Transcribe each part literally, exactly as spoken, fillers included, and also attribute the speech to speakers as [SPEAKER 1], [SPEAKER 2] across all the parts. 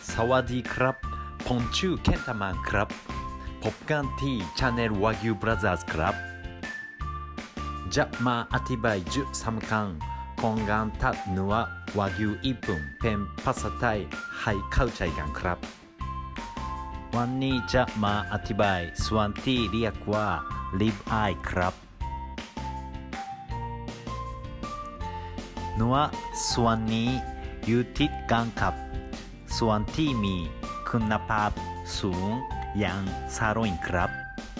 [SPEAKER 1] สวัสดีครับผมชื่อเคนตามันครับพบกันที่ช anel วากิวบราザーズครับจะมาอธิบายจุดสำคัญของการตัดเนื้อวากิวญี่ปุ่นเป็นภาษาไทยให้เข้าใจกันครับวันนี้จะมาอธิบายส่วนที่เรียกว่า rib eye ครับเนื้อส่วนนี้อยู่ติดกันกับส่วนที่มีคุณภาพสูงอย่างซาโรอินครับ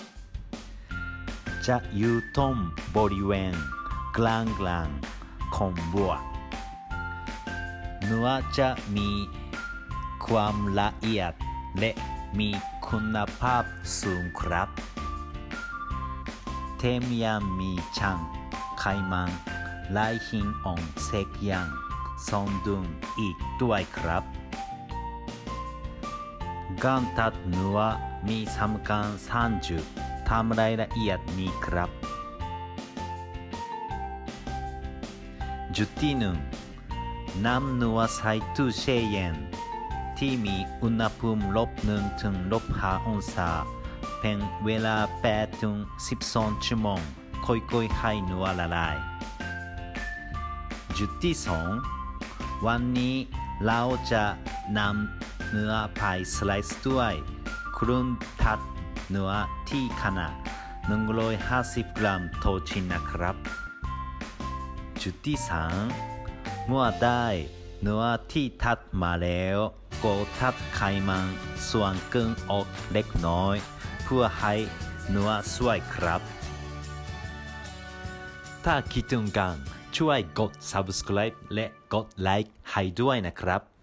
[SPEAKER 1] จะอยู่ตรงบริเวณกลางกลางของบัวเนื้อจะมีความละเอียดและมีคุณภาพสูงครับแถมยังมีชั้นไขมันลายหินอ่อนเศษยางสมดุลอีกด้วยครับการตัดเนื้อมีสำคัญสามจุดทำรายละเอียดนี้ครับจุดที่หนึ่งนำเนื้อใส่ตู้แช่เย็นที่มีอุณหภูมิลบหนึ่งถึงลบห้าองศาเป็นเวลาแปดถึงสิบสองชั่วโมงค่อยๆให้เนื้อละลายจุดที่สองวันนี้เราจะนำเนื้อไปสไลซ์ด้วยเครื่องตัดเนื้อที่ขนาดหนึ่งร้อยห้าสิบกรัมต่อชิ้นนะครับจุดที่สามเมื่อได้เนื้อที่ตัดมาแล้วก็ตัดไขมันส่วนเกินออกเล็กน้อยเพื่อให้เนื้อสวยครับถ้าคิดถึงกันช่วยกด ซับสไครบ์ และกดไลค์ให้ด้วยนะครับ